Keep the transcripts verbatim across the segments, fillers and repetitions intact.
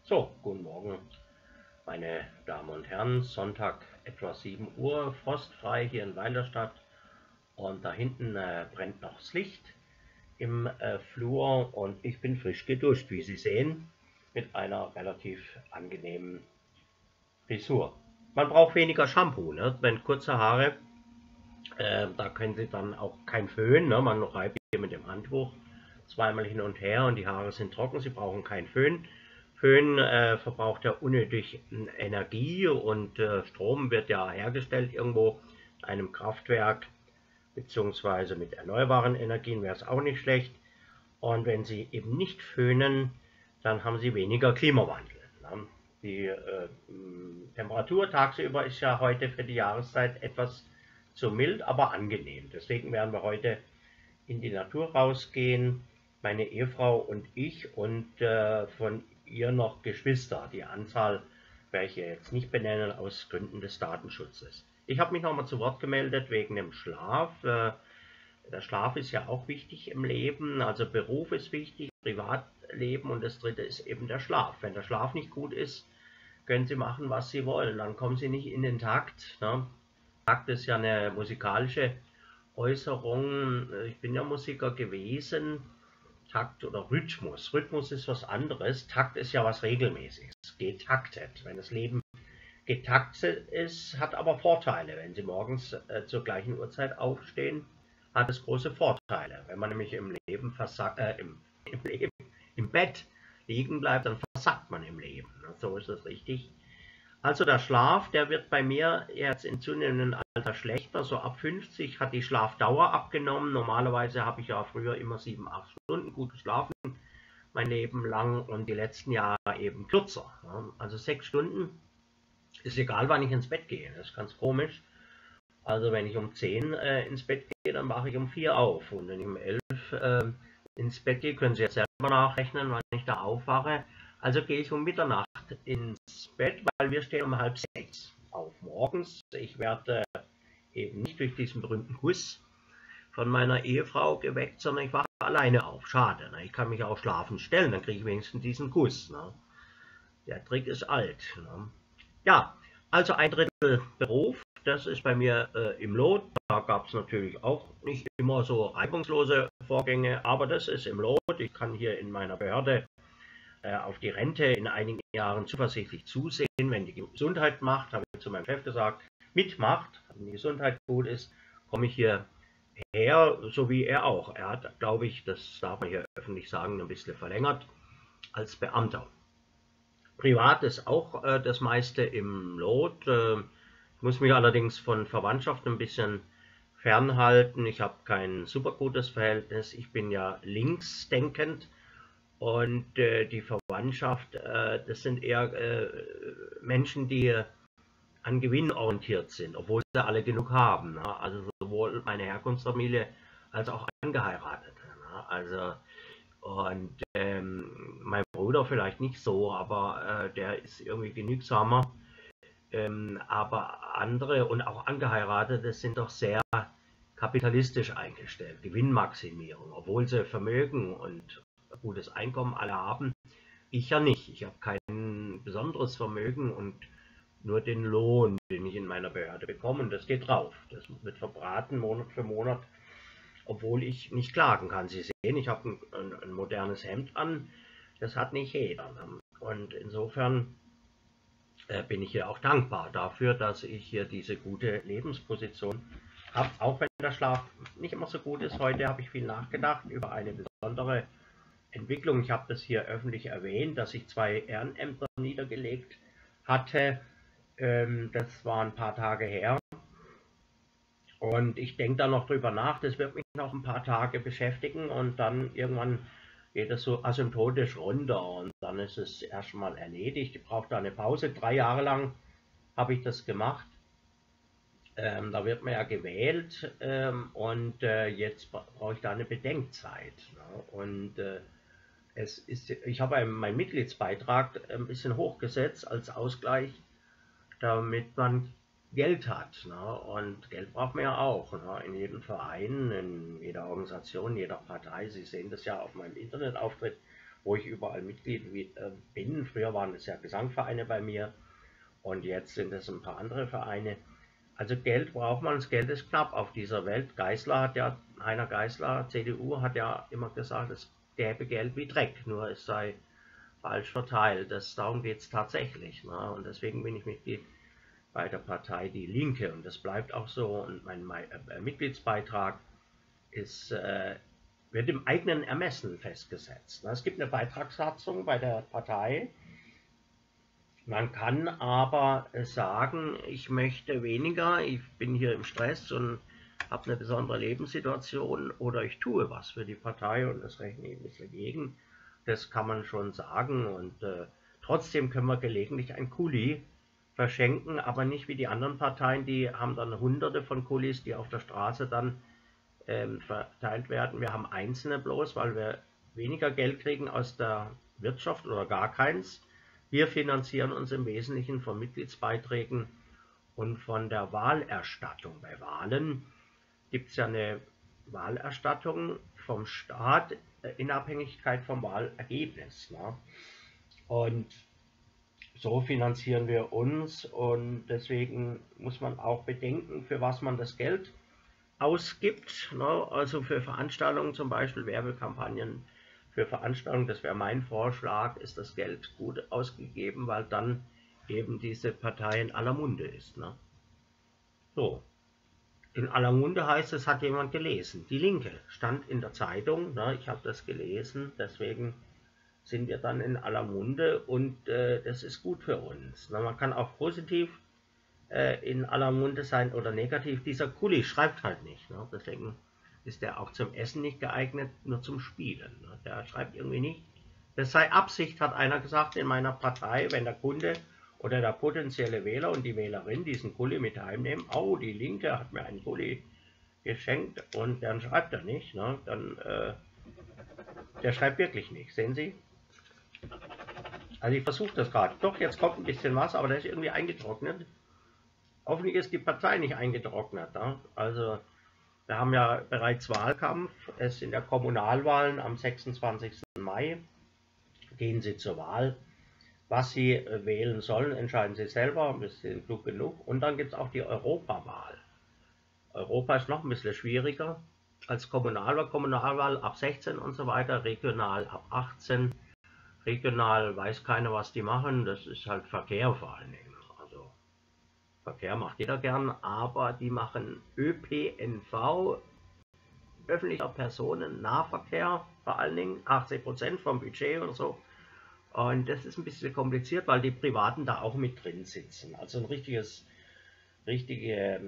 So, guten Morgen, meine Damen und Herren. Sonntag etwa sieben Uhr, frostfrei hier in Weilerstadt. Und da hinten äh, brennt noch das Licht im äh, Flur und ich bin frisch geduscht, wie Sie sehen, mit einer relativ angenehmen Frisur. Man braucht weniger Shampoo, ne? Wenn kurze Haare, äh, da können Sie dann auch kein Föhn, ne? Man reibt hier mit dem Handtuch zweimal hin und her und die Haare sind trocken, Sie brauchen keinen Föhn. Föhn äh, verbraucht ja unnötig Energie und äh, Strom wird ja hergestellt irgendwo in einem Kraftwerk beziehungsweise mit erneuerbaren Energien wäre es auch nicht schlecht. Und wenn Sie eben nicht föhnen, dann haben Sie weniger Klimawandel. Ne? Die äh, Temperatur tagsüber ist ja heute für die Jahreszeit etwas zu mild, aber angenehm. Deswegen werden wir heute in die Natur rausgehen, meine Ehefrau und ich und äh, von ihr noch Geschwister. Die Anzahl werde ich jetzt nicht benennen aus Gründen des Datenschutzes. Ich habe mich nochmal zu Wort gemeldet wegen dem Schlaf. Äh, der Schlaf ist ja auch wichtig im Leben, also Beruf ist wichtig, Privatleben und das dritte ist eben der Schlaf. Wenn der Schlaf nicht gut ist, können Sie machen, was Sie wollen, dann kommen Sie nicht in den Takt. Ne? Takt ist ja eine musikalische Äußerung. Ich bin ja Musiker gewesen. Takt oder Rhythmus. Rhythmus ist was anderes. Takt ist ja was Regelmäßiges, getaktet. Wenn das Leben getaktet ist, hat aber Vorteile. Wenn Sie morgens äh, zur gleichen Uhrzeit aufstehen, hat es große Vorteile. Wenn man nämlich im Leben versackt, äh, im, im, Leben, im Bett liegen bleibt, dann versackt man im Leben. So ist das richtig. Also der Schlaf, der wird bei mir jetzt in zunehmendem Alter schlechter. So ab fünfzig hat die Schlafdauer abgenommen. Normalerweise habe ich ja früher immer sieben, acht Stunden gut geschlafen, mein Leben lang, und die letzten Jahre eben kürzer. Also sechs Stunden ist egal, wann ich ins Bett gehe. Das ist ganz komisch. Also wenn ich um zehn äh, ins Bett gehe, dann mache ich um vier auf. Und wenn ich um elf äh, ins Bett gehe, können Sie jetzt selber nachrechnen, wann ich da aufwache. Also gehe ich um Mitternacht ins Bett, weil wir stehen um halb sechs auf morgens. Ich werde äh, eben nicht durch diesen berühmten Kuss von meiner Ehefrau geweckt, sondern ich wache alleine auf. Schade, ne? Ich kann mich auch schlafen stellen, dann kriege ich wenigstens diesen Kuss. Ne? Der Trick ist alt. Ne? Ja, also ein Drittel Beruf. Das ist bei mir äh, im Lot. Da gab es natürlich auch nicht immer so reibungslose Vorgänge, aber das ist im Lot. Ich kann hier in meiner Behörde äh, auf die Rente in einigen Jahren zuversichtlich zusehen, wenn die Gesundheit macht, habe ich zu meinem Chef gesagt, mitmacht, wenn die Gesundheit gut ist, komme ich hier her, so wie er auch. Er hat, glaube ich, das darf man hier öffentlich sagen, ein bisschen verlängert als Beamter. Privat ist auch äh, das meiste im Lot. Äh, Ich muss mich allerdings von Verwandtschaft ein bisschen fernhalten. Ich habe kein super gutes Verhältnis. Ich bin ja linksdenkend und äh, die Verwandtschaft, äh, das sind eher äh, Menschen, die an Gewinn orientiert sind, obwohl sie alle genug haben. Ne? Also sowohl meine Herkunftsfamilie als auch Angeheiratet. Ne? Also und ähm, mein Bruder vielleicht nicht so, aber äh, der ist irgendwie genügsamer. Ähm, aber andere und auch Angeheiratete sind doch sehr kapitalistisch eingestellt, Gewinnmaximierung, obwohl sie Vermögen und gutes Einkommen alle haben. Ich ja nicht. Ich habe kein besonderes Vermögen und nur den Lohn, den ich in meiner Behörde bekomme, und das geht drauf. Das wird verbraten Monat für Monat, obwohl ich nicht klagen kann. Sie sehen, ich habe ein, ein, ein modernes Hemd an, das hat nicht jeder. Und insofern bin ich hier auch dankbar dafür, dass ich hier diese gute Lebensposition habe, auch wenn der Schlaf nicht immer so gut ist. Heute habe ich viel nachgedacht über eine besondere Entwicklung. Ich habe das hier öffentlich erwähnt, dass ich zwei Ehrenämter niedergelegt hatte. Das war ein paar Tage her. Und ich denke da noch drüber nach. Das wird mich noch ein paar Tage beschäftigen und dann irgendwann geht es so asymptotisch runter und dann ist es erstmal erledigt. Ich brauche da eine Pause. Drei Jahre lang habe ich das gemacht. Ähm, da wird man ja gewählt ähm, und äh, jetzt brauche ich da eine Bedenkzeit. Ne? Und äh, es ist, ich habe meinen Mitgliedsbeitrag ein bisschen hochgesetzt als Ausgleich, damit man Geld hat. Ne? Und Geld braucht man ja auch. Ne? In jedem Verein, in jeder Organisation, in jeder Partei. Sie sehen das ja auf meinem Internetauftritt, wo ich überall Mitglied bin. Früher waren es ja Gesangvereine bei mir und jetzt sind es ein paar andere Vereine. Also Geld braucht man, das Geld ist knapp auf dieser Welt. Geisler hat ja, Heiner Geisler, C D U, hat ja immer gesagt, es gäbe Geld wie Dreck, nur es sei falsch verteilt. Das, darum geht es tatsächlich. Ne? Und deswegen bin ich Mitglied bei der Partei Die Linke und das bleibt auch so. Und mein, mein äh, Mitgliedsbeitrag ist, äh, wird im eigenen Ermessen festgesetzt. Ne? Es gibt eine Beitragssatzung bei der Partei. Man kann aber sagen, ich möchte weniger, ich bin hier im Stress und habe eine besondere Lebenssituation oder ich tue was für die Partei und das rechne ich ein bisschen gegen. Das kann man schon sagen und äh, trotzdem können wir gelegentlich ein Kuli verschenken, aber nicht wie die anderen Parteien, die haben dann hunderte von Kulis, die auf der Straße dann ähm, verteilt werden. Wir haben einzelne bloß, weil wir weniger Geld kriegen aus der Wirtschaft oder gar keins. Wir finanzieren uns im Wesentlichen von Mitgliedsbeiträgen und von der Wahlerstattung. Bei Wahlen gibt es ja eine Wahlerstattung vom Staat in Abhängigkeit vom Wahlergebnis. Ne? Und so finanzieren wir uns und deswegen muss man auch bedenken, für was man das Geld ausgibt. Ne? Also für Veranstaltungen, zum Beispiel Werbekampagnen, für Veranstaltungen, das wäre mein Vorschlag, ist das Geld gut ausgegeben, weil dann eben diese Partei in aller Munde ist. Ne? So, in aller Munde heißt es, hat jemand gelesen. Die Linke stand in der Zeitung, ne? Ich habe das gelesen, deswegen sind wir dann in aller Munde und äh, das ist gut für uns. Ne? Man kann auch positiv äh, in aller Munde sein oder negativ. Dieser Kuli schreibt halt nicht, ne? Deswegen ist der auch zum Essen nicht geeignet, nur zum Spielen. Ne? Der schreibt irgendwie nicht. Das sei Absicht, hat einer gesagt in meiner Partei, wenn der Kunde oder der potenzielle Wähler und die Wählerin diesen Kuli mit heimnehmen, oh, die Linke hat mir einen Kuli geschenkt und dann schreibt er nicht, ne? Dann, äh, der schreibt wirklich nicht, sehen Sie? Also ich versuche das gerade. Doch, jetzt kommt ein bisschen was, aber der ist irgendwie eingetrocknet. Hoffentlich ist die Partei nicht eingetrocknet. Ne? Also wir haben ja bereits Wahlkampf. Es sind ja Kommunalwahlen am sechsundzwanzigsten Mai. Gehen Sie zur Wahl. Was Sie wählen sollen, entscheiden Sie selber. Wir sind klug genug. Und dann gibt es auch die Europawahl. Europa ist noch ein bisschen schwieriger als Kommunalwahl. Kommunalwahl ab sechzehn und so weiter. Regional ab achtzehn. Regional weiß keiner, was die machen. Das ist halt Verkehr vor allen Dingen. Also Verkehr macht jeder gern, aber die machen ÖPNV, öffentlicher Personennahverkehr, vor allen Dingen achtzig Prozent vom Budget oder so. Und das ist ein bisschen kompliziert, weil die Privaten da auch mit drin sitzen. Also ein richtiges, richtige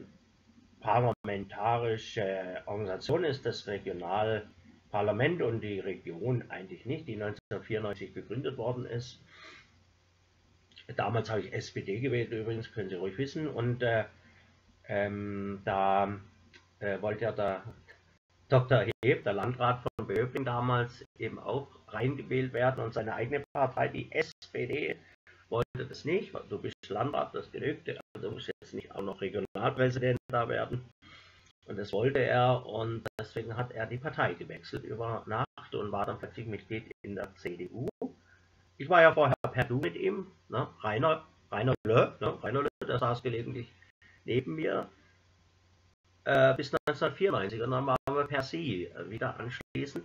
parlamentarische Organisation ist das Regionalparlament und die Region eigentlich nicht, die neunzehnhundertvierundneunzig gegründet worden ist. Damals habe ich S P D gewählt, übrigens, können Sie ruhig wissen. Und äh, ähm, da äh, wollte ja der Doktor Heeb, der Landrat von Böblingen damals, eben auch reingewählt werden und seine eigene Partei, die S P D, wollte das nicht. Du bist Landrat, das genügt, also musst jetzt nicht auch noch Regionalpräsident da werden. Und das wollte er und deswegen hat er die Partei gewechselt über Nacht und war dann plötzlich Mitglied in der C D U. Ich war ja vorher per Du mit ihm, ne? Rainer, Rainer Lö, ne? Rainer Lö, der saß gelegentlich neben mir äh, bis neunzehnhundertvierundneunzig und dann waren wir per Sie äh, wieder anschließend.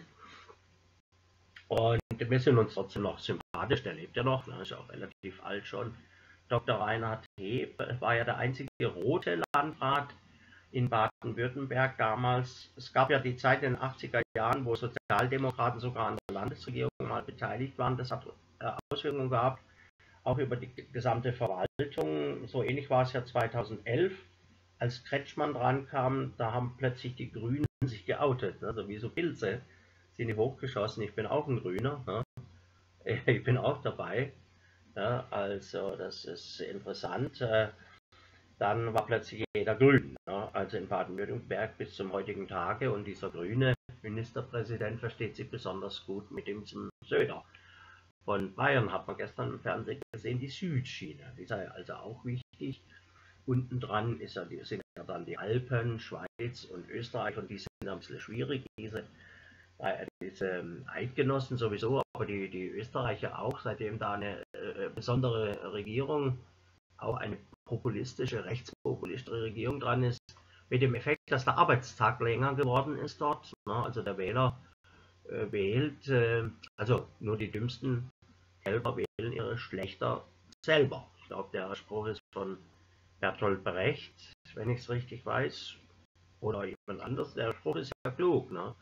Und wir sind uns trotzdem noch sympathisch, der lebt ja noch, ne? Ist auch relativ alt schon. Doktor Reinhard Heeb war ja der einzige rote Landrat in Baden-Württemberg damals. Es gab ja die Zeit in den achtziger Jahren, wo Sozialdemokraten sogar an der Landesregierung mal beteiligt waren. Das hat Auswirkungen gehabt, auch über die gesamte Verwaltung. So ähnlich war es ja zweitausendelf, als Kretschmann dran kam, da haben plötzlich die Grünen sich geoutet, also wie so Pilze sind die hochgeschossen. Ich bin auch ein Grüner, ne? Ich bin auch dabei, ja, also das ist interessant. Dann war plötzlich jeder grün, ne? Also in Baden-Württemberg bis zum heutigen Tage, und dieser grüne Ministerpräsident versteht sich besonders gut mit dem Söder. Von Bayern hat man gestern im Fernsehen gesehen, die Südschiene, die sei also auch wichtig. Unten dran ist ja, sind ja dann die Alpen, Schweiz und Österreich, und die sind ein bisschen schwierig, diese, diese Eidgenossen sowieso, aber die, die Österreicher auch, seitdem da eine äh, besondere Regierung, auch eine populistische, rechtspopulistische Regierung dran ist, mit dem Effekt, dass der Arbeitstag länger geworden ist dort. Ne? Also der Wähler äh, wählt, äh, also nur die dümmsten Kälber wählen ihre Schlechter selber. Ich glaube, der Spruch ist von Bertolt Brecht, wenn ich es richtig weiß, oder jemand anderes. Der Spruch ist ja klug. Ne?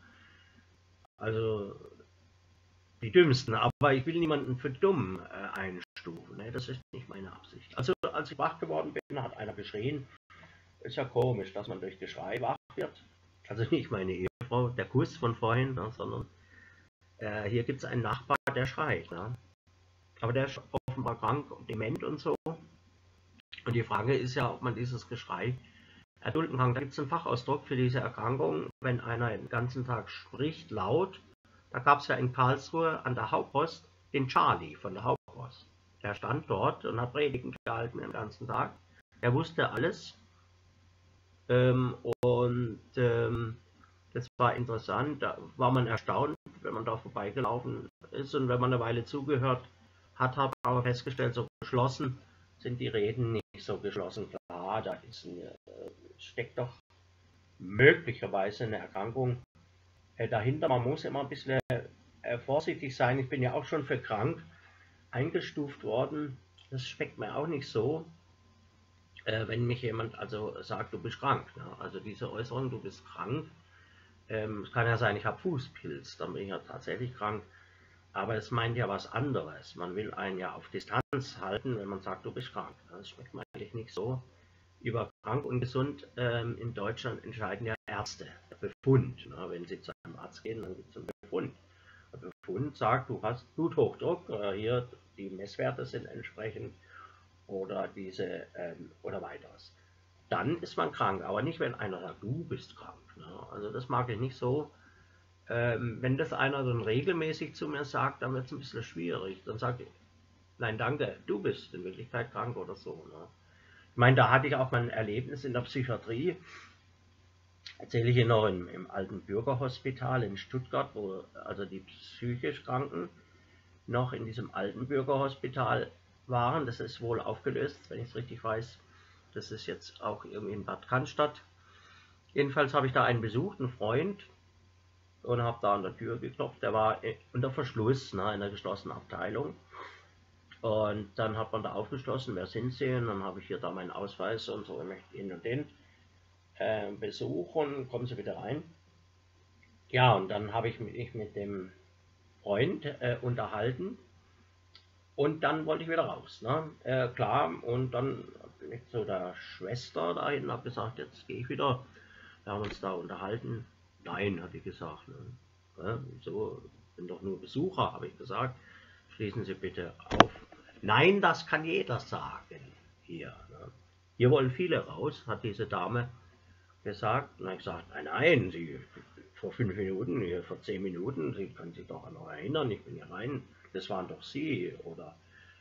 Also die dümmsten, aber ich will niemanden für dumm äh, einstufen. Ne? Das ist nicht meine Absicht. Also als ich wach geworden bin, hat einer geschrien. Ist ja komisch, dass man durch Geschrei wach wird. Also nicht meine Ehefrau, der Kuss von vorhin, ne, sondern äh, hier gibt es einen Nachbar, der schreit. Ne? Aber der ist offenbar krank und dement und so. Und die Frage ist ja, ob man dieses Geschrei erdulden kann. Da gibt es einen Fachausdruck für diese Erkrankung, wenn einer den ganzen Tag spricht, laut. Da gab es ja in Karlsruhe an der Hauptpost den Charlie von der Hauptpost. Der stand dort und hat Predigen gehalten den ganzen Tag. Er wusste alles. Ähm, und ähm, das war interessant, da war man erstaunt, wenn man da vorbeigelaufen ist, und wenn man eine Weile zugehört hat, hat man aber festgestellt, so geschlossen sind die Reden nicht so geschlossen. Klar, da ist eine, äh, steckt doch möglicherweise eine Erkrankung äh, dahinter. Man muss immer ein bisschen äh, vorsichtig sein. Ich bin ja auch schon für krank eingestuft worden. Das schmeckt mir auch nicht so. Äh, wenn mich jemand also sagt, du bist krank. Ne? Also diese Äußerung, du bist krank. Ähm, es kann ja sein, ich habe Fußpilz, dann bin ich ja tatsächlich krank. Aber es meint ja was anderes. Man will einen ja auf Distanz halten, wenn man sagt, du bist krank. Das schmeckt mir eigentlich nicht so. Über krank und gesund ähm, in Deutschland entscheiden ja Ärzte. Der Befund. Ne? Wenn sie zu einem Arzt gehen, dann gibt es einen Befund. Der Befund sagt, du hast Bluthochdruck, äh, hier die Messwerte sind entsprechend, oder diese ähm, oder weiteres. Dann ist man krank, aber nicht, wenn einer sagt, du bist krank. Ne? Also das mag ich nicht so. Ähm, wenn das einer dann regelmäßig zu mir sagt, dann wird es ein bisschen schwierig. Dann sage ich, nein danke, du bist in Wirklichkeit krank oder so. Ne? Ich meine, da hatte ich auch mein Erlebnis in der Psychiatrie. Erzähle ich Ihnen noch im, im alten Bürgerhospital in Stuttgart, wo also die psychisch Kranken noch in diesem alten Bürgerhospital waren. Das ist wohl aufgelöst, wenn ich es richtig weiß. Das ist jetzt auch irgendwie in Bad Cannstatt. Jedenfalls habe ich da einen besucht, einen Freund, und habe da an der Tür geklopft. Der war unter Verschluss, ne, in einer geschlossenen Abteilung. Und dann hat man da aufgeschlossen, wer sind Sie? Und dann habe ich hier da meinen Ausweis und so, ich möchte ihn und den äh, besuchen, kommen Sie bitte rein. Ja, und dann habe ich mich mit dem Freund äh, unterhalten. Und dann wollte ich wieder raus, ne? Äh, klar, und dann bin ich zu der Schwester da hinten, habe gesagt, jetzt gehe ich wieder. Wir haben uns da unterhalten. Nein, hat die gesagt. Ne? Ja, so, bin doch nur Besucher, habe ich gesagt. Schließen Sie bitte auf. Nein, das kann jeder sagen. Hier, ne? Hier wollen viele raus, hat diese Dame gesagt. Und ich gesagt, nein, nein, Sie vor fünf Minuten, hier vor zehn Minuten, Sie können sich doch noch erinnern, ich bin hier rein. Das waren doch Sie, oder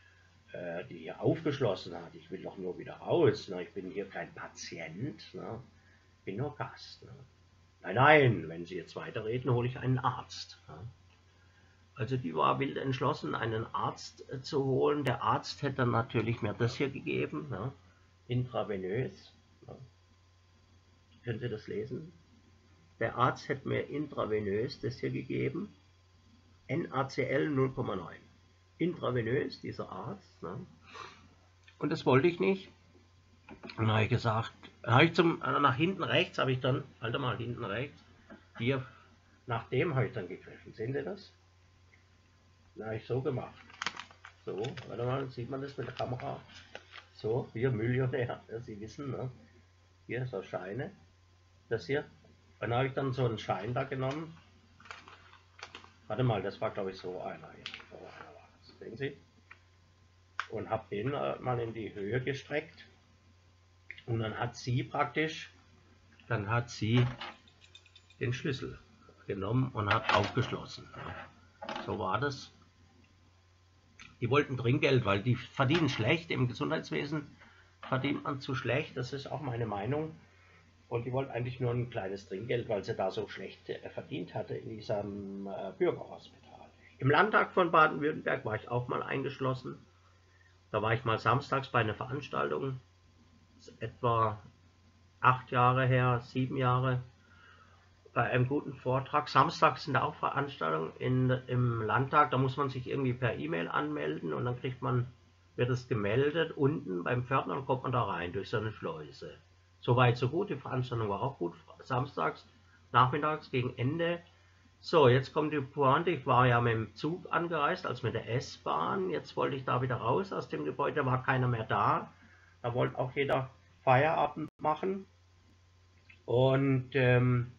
äh, die hier aufgeschlossen hat. Ich will doch nur wieder raus. Ne? Ich bin hier kein Patient. Ne? Ich bin nur Gast. Ne? Nein, nein, wenn Sie jetzt weiterreden, hole ich einen Arzt. Ne? Also die war wild entschlossen, einen Arzt äh, zu holen. Der Arzt hätte dann natürlich mir das hier gegeben, ne? Intravenös. Ne? Können Sie das lesen? Der Arzt hätte mir intravenös das hier gegeben. N A C L null Komma neun. Intravenös, dieser Arzt. Ne? Und das wollte ich nicht. Und dann habe ich gesagt, habe ich zum, nach hinten rechts, habe ich dann, halt mal hinten rechts, hier, nach dem habe ich dann gegriffen. Sehen Sie das? Dann habe ich so gemacht. So, warte mal, sieht man das mit der Kamera? So, hier Millionär, ja, Sie wissen, ne? Hier so Scheine, das hier. Und dann habe ich dann so einen Schein da genommen. Warte mal, das war glaube ich so einer hier. So einer war das. Sehen Sie? Und habe den äh, mal in die Höhe gestreckt. Und dann hat sie praktisch, dann hat sie den Schlüssel genommen und hat aufgeschlossen. So war das. Die wollten Trinkgeld, weil die verdienen schlecht. Im Gesundheitswesen verdient man zu schlecht, das ist auch meine Meinung. Und die wollten eigentlich nur ein kleines Trinkgeld, weil sie da so schlecht verdient hatte in diesem Bürgerhospital. Im Landtag von Baden-Württemberg war ich auch mal eingeschlossen. Da war ich mal samstags bei einer Veranstaltung, das ist etwa acht Jahre her, sieben Jahre, bei einem guten Vortrag. Samstags sind da auch Veranstaltungen in, im Landtag, da muss man sich irgendwie per E-Mail anmelden und dann kriegt man, wird es gemeldet, unten beim Pförtner, dann kommt man da rein durch so eine Schleuse. Soweit so gut, die Veranstaltung war auch gut, samstags, nachmittags gegen Ende. So, jetzt kommt die Pointe, ich war ja mit dem Zug angereist, als mit der S-Bahn, jetzt wollte ich da wieder raus aus dem Gebäude, war keiner mehr da, da wollte auch jeder Feierabend machen und ähm,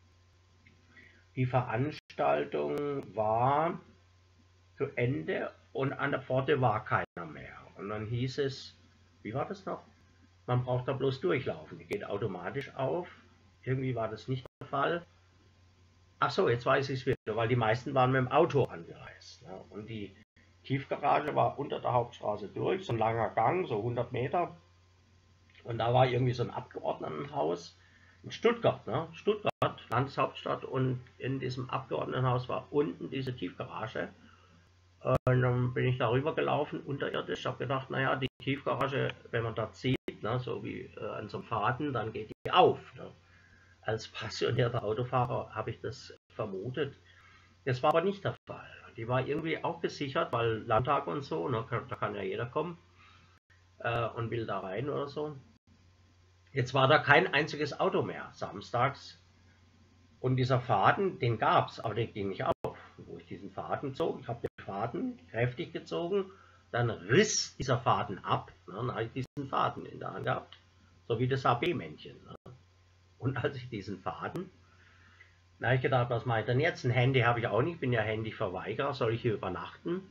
die Veranstaltung war zu Ende und an der Pforte war keiner mehr und dann hieß es, wie war das noch? Man braucht da bloß durchlaufen, die geht automatisch auf, irgendwie war das nicht der Fall. Ach so, jetzt weiß ich es wieder, weil die meisten waren mit dem Auto angereist. Ne? Und die Tiefgarage war unter der Hauptstraße durch, so ein langer Gang, so hundert Meter. Und da war irgendwie so ein Abgeordnetenhaus in Stuttgart, ne? Stuttgart, Landeshauptstadt. Und in diesem Abgeordnetenhaus war unten diese Tiefgarage. Und dann bin ich da rüber gelaufen, unterirdisch. Ich habe gedacht, naja, die Tiefgarage, wenn man da zieht, ne, so wie äh, an so einem Faden, dann geht die auf. Ne? Als passionierter Autofahrer habe ich das vermutet. Das war aber nicht der Fall. Die war irgendwie auch gesichert, weil Landtag und so, ne, da kann ja jeder kommen äh, und will da rein oder so. Jetzt war da kein einziges Auto mehr samstags und dieser Faden, den gab es, aber der ging nicht auf. Wo ich diesen Faden zog, ich habe den Faden kräftig gezogen, dann riss dieser Faden ab, ne, dann habe ich diesen Faden in der Hand gehabt, so wie das A B-Männchen. Ne. Und als ich diesen Faden, da habe ich gedacht, was mache ich denn jetzt? Ein Handy habe ich auch nicht, bin ja Handyverweigerer, soll ich hier übernachten?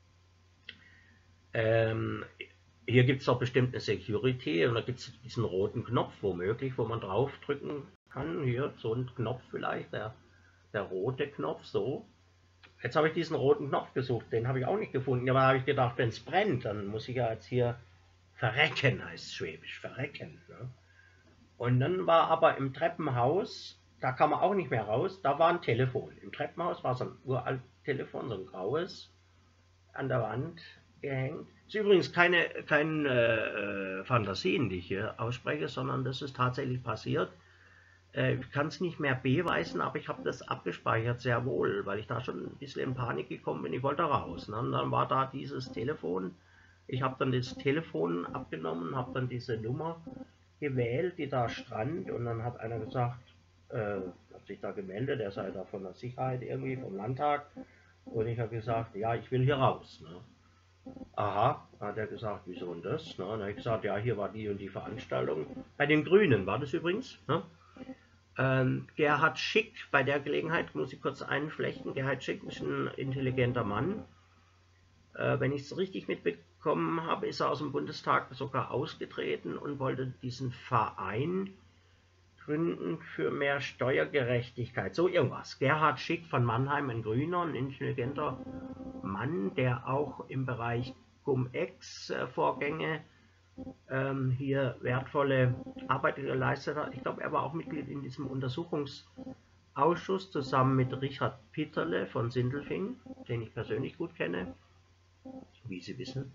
Ähm, hier gibt es doch bestimmt eine Security und da gibt es diesen roten Knopf womöglich, wo man drauf drücken kann. Hier, so ein Knopf vielleicht, der, der rote Knopf, so. Jetzt habe ich diesen roten Knopf gesucht, den habe ich auch nicht gefunden. Aber da habe ich gedacht, wenn es brennt, dann muss ich ja jetzt hier verrecken, heißt es schwäbisch, verrecken. Ne? Und dann war aber im Treppenhaus, da kam man auch nicht mehr raus, da war ein Telefon. Im Treppenhaus war so ein uraltes Telefon, so ein graues, an der Wand gehängt. Das ist übrigens keine, keine äh, Fantasien, die ich hier ausspreche, sondern das ist tatsächlich passiert. Äh, ich kann es nicht mehr beweisen, aber ich habe das abgespeichert, sehr wohl, weil ich da schon ein bisschen in Panik gekommen bin, ich wollte raus. Ne? Und dann war da dieses Telefon, ich habe dann das Telefon abgenommen, habe dann diese Nummer gewählt, die da stand, und dann hat einer gesagt, äh, hat sich da gemeldet, er sei da von der Sicherheit irgendwie, vom Landtag, und ich habe gesagt, ja, ich will hier raus. Ne? Aha, hat er gesagt, wieso denn das? Ne? Und dann habe ich gesagt, ja, hier war die und die Veranstaltung, bei den Grünen war das übrigens. Ne? Ähm, Gerhard Schick, bei der Gelegenheit, muss ich kurz einflechten, Gerhard Schick ist ein intelligenter Mann. Äh, wenn ich es richtig mitbekommen habe, ist er aus dem Bundestag sogar ausgetreten und wollte diesen Verein gründen für mehr Steuergerechtigkeit. So irgendwas. Gerhard Schick von Mannheim, ein Grüner, ein intelligenter Mann, der auch im Bereich Cum-Ex-Vorgänge ähm, hier wertvolle Arbeit geleistet hat. Ich glaube, er war auch Mitglied in diesem Untersuchungsausschuss zusammen mit Richard Pitterle von Sindelfingen, den ich persönlich gut kenne, wie Sie wissen.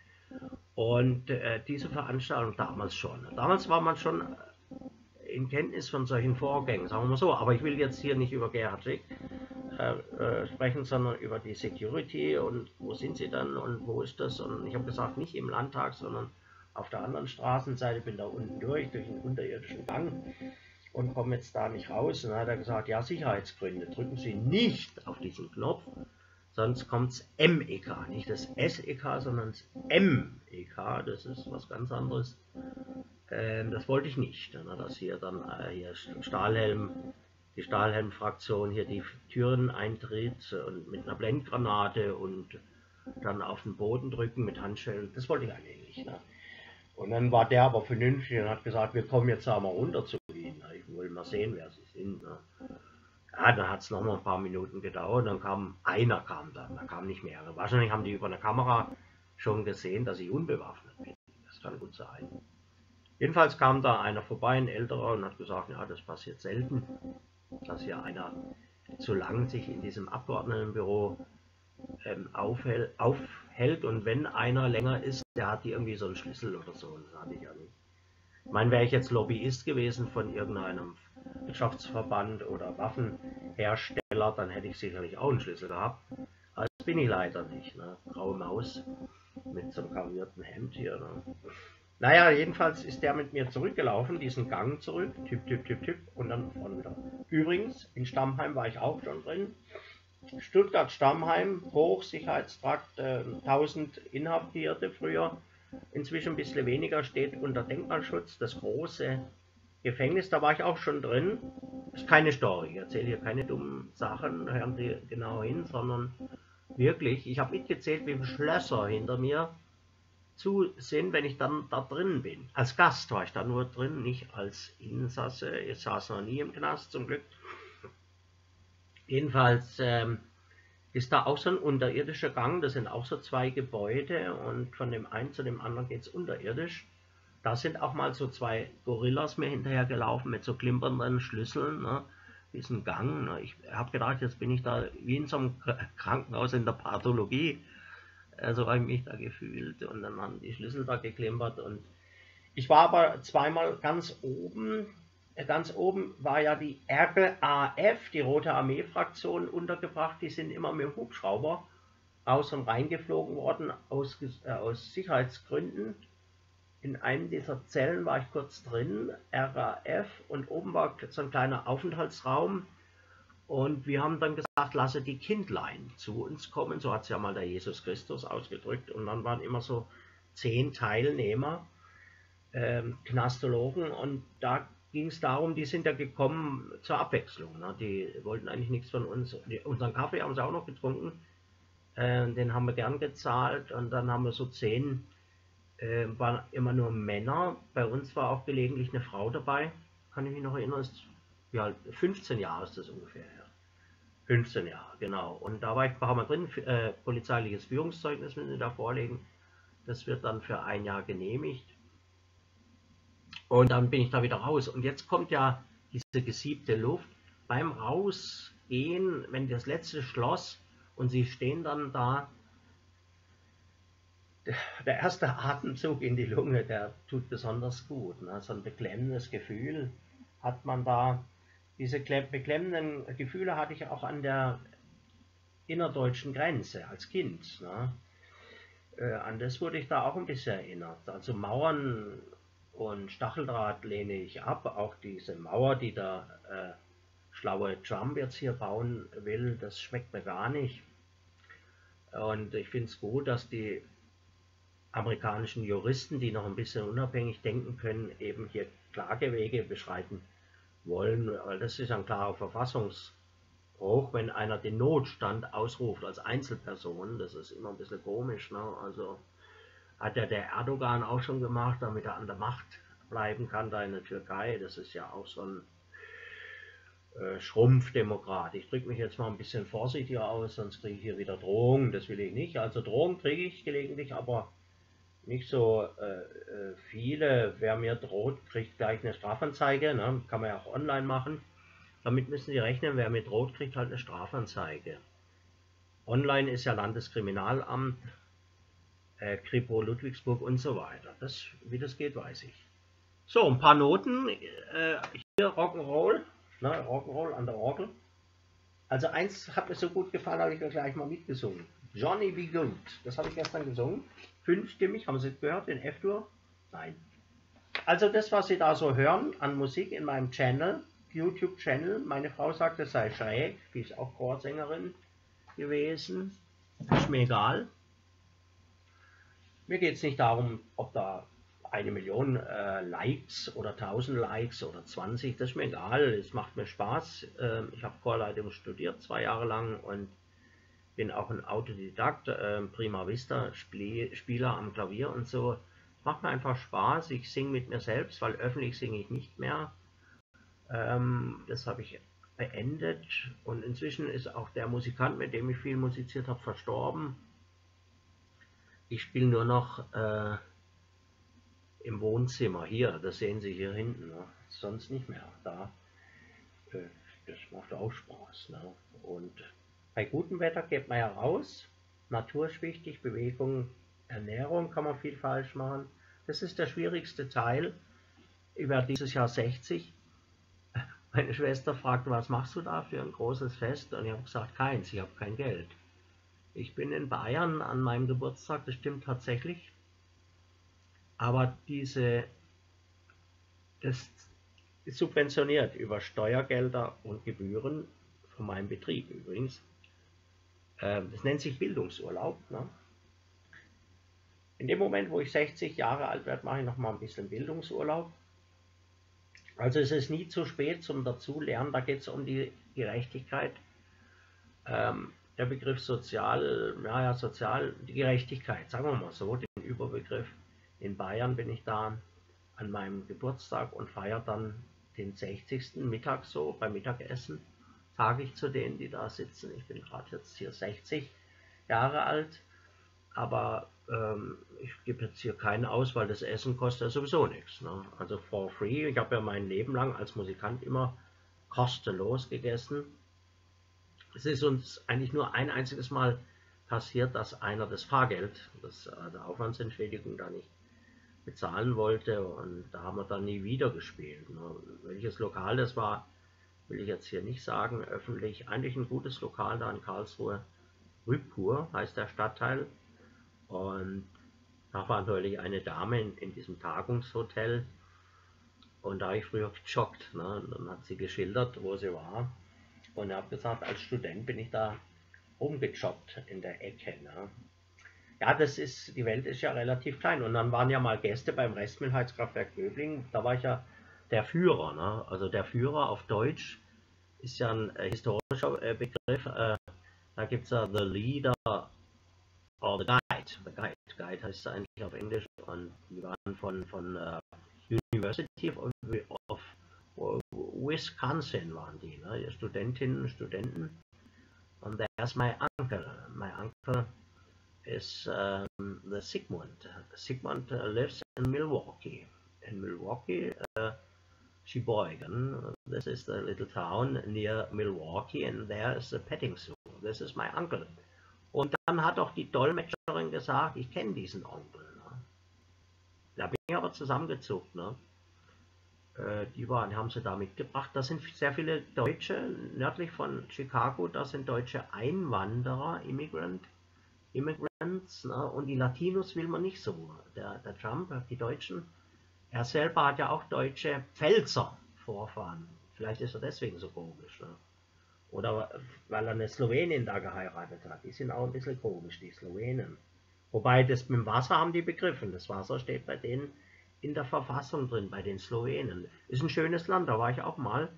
Und äh, diese Veranstaltung damals schon. Damals war man schon in Kenntnis von solchen Vorgängen, sagen wir mal so. Aber ich will jetzt hier nicht über Gerhard Schick äh, äh, sprechen, sondern über die Security und wo sind sie dann und wo ist das. Und ich habe gesagt, nicht im Landtag, sondern auf der anderen Straßenseite, bin da unten durch, durch einen unterirdischen Gang und komme jetzt da nicht raus. Und dann hat er gesagt, ja, Sicherheitsgründe, drücken Sie nicht auf diesen Knopf, sonst kommt das M E K, nicht das S E K, sondern das M E K, das ist was ganz anderes. Ähm, das wollte ich nicht. Dann hat das hier dann äh, hier Stahlhelm, die Stahlhelm-Fraktion hier die Türen eintritt und mit einer Blendgranate und dann auf den Boden drücken mit Handschellen. Das wollte ich eigentlich nicht. Ne? Und dann war der aber vernünftig und hat gesagt, wir kommen jetzt einmal runter zu Ihnen. Ich wollte mal sehen, wer Sie sind. Ne? Ja, dann hat es noch mal ein paar Minuten gedauert, dann kam einer, kam dann, da kamen nicht mehrere. Wahrscheinlich haben die über eine Kamera schon gesehen, dass ich unbewaffnet bin. Das kann gut sein. Jedenfalls kam da einer vorbei, ein älterer, und hat gesagt, ja, das passiert selten, dass hier einer zu lang sich in diesem Abgeordnetenbüro ähm, aufhält, aufhält und wenn einer länger ist, der hat die irgendwie so einen Schlüssel oder so, das hatte ich ja nicht. Ich meine, wäre ich jetzt Lobbyist gewesen von irgendeinem Wirtschaftsverband oder Waffenhersteller, dann hätte ich sicherlich auch einen Schlüssel gehabt. Aber das bin ich leider nicht. Ne? Graue Maus mit so einem karierten Hemd hier. Ne? Naja, jedenfalls ist der mit mir zurückgelaufen, diesen Gang zurück, Tipp, Tipp, Tipp, Tipp und dann vorne wieder. Übrigens, in Stammheim war ich auch schon drin. Stuttgart-Stammheim, Hochsicherheitstrakt, äh, tausend Inhaftierte früher. Inzwischen ein bisschen weniger, steht unter Denkmalschutz, das große Gefängnis, da war ich auch schon drin. Ist keine Story, ich erzähle hier keine dummen Sachen, hören Sie genau hin, sondern wirklich, ich habe mitgezählt, wie viele Schlösser hinter mir zu sind, wenn ich dann da drin bin. Als Gast war ich da nur drin, nicht als Insasse, ich saß noch nie im Knast zum Glück. Jedenfalls ähm, ist da auch so ein unterirdischer Gang, das sind auch so zwei Gebäude und von dem einen zu dem anderen geht es unterirdisch. Da sind auch mal so zwei Gorillas mir hinterher gelaufen mit so klimpernden Schlüsseln, ne? Diesen Gang. Ne? Ich habe gedacht, jetzt bin ich da wie in so einem Krankenhaus in der Pathologie. So habe ich mich da gefühlt und dann haben die Schlüssel da geklimpert. Und ich war aber zweimal ganz oben. Ganz oben war ja die R A F, die Rote Armee-Fraktion, untergebracht. Die sind immer mit dem Hubschrauber raus und reingeflogen worden, aus, äh, aus Sicherheitsgründen. In einem dieser Zellen war ich kurz drin, R A F, und oben war so ein kleiner Aufenthaltsraum. Und wir haben dann gesagt, lasse die Kindlein zu uns kommen. So hat es ja mal der Jesus Christus ausgedrückt. Und dann waren immer so zehn Teilnehmer, ähm, Knastologen. Und da ging es darum, die sind ja gekommen zur Abwechslung. Ne? Die wollten eigentlich nichts von uns. Die, unseren Kaffee haben sie auch noch getrunken. Äh, den haben wir gern gezahlt. Und dann haben wir so zehn, äh, waren immer nur Männer. Bei uns war auch gelegentlich eine Frau dabei. Kann ich mich noch erinnern. Ist, ja, fünfzehn Jahre ist das ungefähr her. fünfzehn Jahre, genau. Und da war ich ein paar Mal drin. Äh, polizeiliches Führungszeugnis müssen Sie da vorlegen. Das wird dann für ein Jahr genehmigt. Und dann bin ich da wieder raus. Und jetzt kommt ja diese gesiebte Luft. Beim Rausgehen, wenn das letzte Schloss und Sie stehen dann da, der erste Atemzug in die Lunge, der tut besonders gut. Ne? So ein beklemmendes Gefühl hat man da. Diese beklemmenden Gefühle hatte ich auch an der innerdeutschen Grenze als Kind. Ne? Äh, an das wurde ich da auch ein bisschen erinnert. Also Mauern und Stacheldraht lehne ich ab. Auch diese Mauer, die der äh, schlaue Trump jetzt hier bauen will, das schmeckt mir gar nicht. Und ich finde es gut, dass die amerikanischen Juristen, die noch ein bisschen unabhängig denken können, eben hier Klagewege beschreiten wollen, weil das ist ein klarer Verfassungsbruch, wenn einer den Notstand ausruft als Einzelperson. Das ist immer ein bisschen komisch. Ne? Also hat ja der Erdogan auch schon gemacht, damit er an der Macht bleiben kann da in der Türkei. Das ist ja auch so ein äh, Schrumpfdemokrat. Ich drücke mich jetzt mal ein bisschen vorsichtiger aus, sonst kriege ich hier wieder Drohungen. Das will ich nicht. Also Drohungen kriege ich gelegentlich, aber nicht so äh, viele. Wer mir droht, kriegt gleich eine Strafanzeige. Ne? Kann man ja auch online machen. Damit müssen Sie rechnen, wer mir droht, kriegt halt eine Strafanzeige. Online ist ja Landeskriminalamt, äh, Kripo, Ludwigsburg und so weiter. Das, wie das geht, weiß ich. So, ein paar Noten. Äh, hier Rock'n'Roll. Ne? Rock'n'Roll an der Orgel. Also eins hat mir so gut gefallen, habe ich mir gleich mal mitgesungen. Johnny B. Good. Das habe ich gestern gesungen. Fünfstimmig, haben Sie es gehört, in F-Dur? Nein. Also das, was Sie da so hören an Musik in meinem Channel, YouTube-Channel, meine Frau sagt, es sei schräg, die ist auch Chorsängerin gewesen, ist mir egal. Mir geht es nicht darum, ob da eine Million äh, Likes oder tausend Likes oder zwanzig, das ist mir egal, es macht mir Spaß. Äh, ich habe Chorleitung studiert, zwei Jahre lang und bin auch ein Autodidakt, äh, Prima Vista Spiel, Spieler am Klavier und so. Macht mir einfach Spaß, ich singe mit mir selbst, weil öffentlich singe ich nicht mehr. Ähm, das habe ich beendet und inzwischen ist auch der Musikant, mit dem ich viel musiziert habe, verstorben. Ich spiele nur noch äh, im Wohnzimmer, hier, das sehen Sie hier hinten, ne? Sonst nicht mehr. Da, äh, das macht auch Spaß. Ne? Und Bei gutem Wetter geht man ja raus, Natur ist wichtig, Bewegung, Ernährung kann man viel falsch machen. Das ist der schwierigste Teil. Ich werde dieses Jahr sechzig. Meine Schwester fragte, was machst du da für ein großes Fest? Und ich habe gesagt, keins, ich habe kein Geld. Ich bin in Bayern an meinem Geburtstag, das stimmt tatsächlich. Aber diese, das ist subventioniert über Steuergelder und Gebühren von meinem Betrieb übrigens. Das nennt sich Bildungsurlaub. Ne? In dem Moment, wo ich sechzig Jahre alt werde, mache ich noch mal ein bisschen Bildungsurlaub. Also es ist nie zu spät zum Dazulernen, da geht es um die Gerechtigkeit. Ähm, der Begriff sozial, naja, sozial, die Gerechtigkeit, sagen wir mal so, den Überbegriff. In Bayern bin ich da an meinem Geburtstag und feiere dann den sechzigsten Mittag so, beim Mittagessen, sage ich zu denen, die da sitzen, ich bin gerade jetzt hier sechzig Jahre alt, aber ähm, ich gebe jetzt hier keinen aus, weil das Essen kostet ja sowieso nichts. Ne? Also for free, ich habe ja mein Leben lang als Musikant immer kostenlos gegessen. Es ist uns eigentlich nur ein einziges Mal passiert, dass einer das Fahrgeld, das, äh, der Aufwandsentschädigung da nicht bezahlen wollte und da haben wir dann nie wieder gespielt. Ne? Welches Lokal das war, will ich jetzt hier nicht sagen, öffentlich. Eigentlich ein gutes Lokal da in Karlsruhe. Rüppur heißt der Stadtteil. Und da war natürlich eine Dame in, in diesem Tagungshotel und da habe ich früher gejoggt. Ne? Und dann hat sie geschildert, wo sie war. Und ich habe gesagt, als Student bin ich da rumgejoggt in der Ecke. Ne? Ja, das ist, die Welt ist ja relativ klein. Und dann waren ja mal Gäste beim Restmüllheizkraftwerk Böblingen. Da war ich ja der Führer. Ne? Also der Führer auf Deutsch ist ja ein äh, historischer äh, Begriff. Äh, da gibt es ja the leader or the guide. The guide. Guide heißt es eigentlich auf Englisch. Und die waren von, von uh, University of, of, of Wisconsin waren die. Ne? Studentinnen und Studenten. And there's my uncle. My uncle is um, the Sigmund. Sigmund uh, lives in Milwaukee. In Milwaukee, uh, Sheboygan. This is the little town near Milwaukee, and there is a petting zoo. This is my uncle. Und dann hat auch die Dolmetscherin gesagt, ich kenne diesen Onkel. Ne? Da bin ich aber zusammengezuckt. Ne? Äh, die waren, haben sie da mitgebracht. Da sind sehr viele Deutsche, nördlich von Chicago, da sind deutsche Einwanderer, Immigrant, Immigrants. Ne? Und die Latinos will man nicht so. Der, der Trump, die Deutschen, er selber hat ja auch deutsche Pfälzer Vorfahren. Vielleicht ist er deswegen so komisch. Ne? Oder weil er eine Slowenin da geheiratet hat. Die sind auch ein bisschen komisch, die Slowenen. Wobei das mit dem Wasser haben die begriffen. Das Wasser steht bei denen in der Verfassung drin, bei den Slowenen. Ist ein schönes Land, da war ich auch mal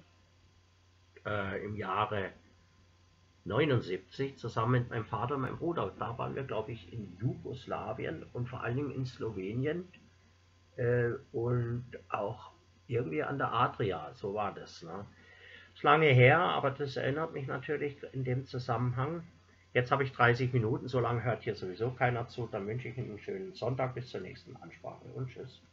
äh, im Jahre neunundsiebzig zusammen mit meinem Vater und meinem Bruder. Da waren wir, glaube ich, in Jugoslawien und vor allen Dingen in Slowenien äh, und auch irgendwie an der Adria, so war das. Ne? Ist lange her, aber das erinnert mich natürlich in dem Zusammenhang. Jetzt habe ich dreißig Minuten, so lange hört hier sowieso keiner zu. Dann wünsche ich Ihnen einen schönen Sonntag, bis zur nächsten Ansprache und tschüss.